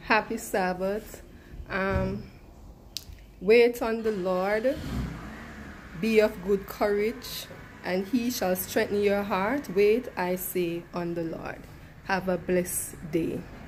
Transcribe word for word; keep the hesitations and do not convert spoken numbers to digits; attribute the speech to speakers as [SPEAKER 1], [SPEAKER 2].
[SPEAKER 1] Happy Sabbath. Um, wait on the Lord. Be of good courage, and he shall strengthen your heart. Wait, I say, on the Lord. Have a blessed day.